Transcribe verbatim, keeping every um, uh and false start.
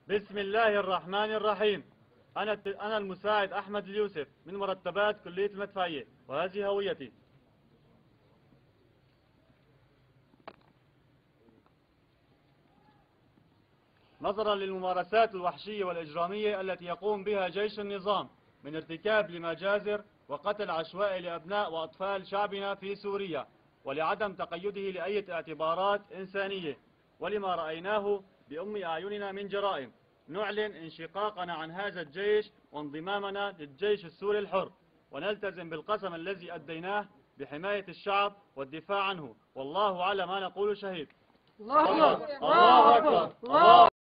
بسم الله الرحمن الرحيم. أنا أنا المساعد أحمد اليوسف من مرتبات كلية المدفعية، وهذه هويتي. نظرا للممارسات الوحشية والإجرامية التي يقوم بها جيش النظام من ارتكاب لمجازر وقتل عشوائي لأبناء وأطفال شعبنا في سوريا، ولعدم تقيده لأي اعتبارات إنسانية، ولما رأيناه بأم أعيننا من جرائم، نعلن انشقاقنا عن هذا الجيش وانضمامنا للجيش السوري الحر، ونلتزم بالقسم الذي أديناه بحماية الشعب والدفاع عنه، والله على ما نقول شهيد. الله أكبر. الله أكبر. الله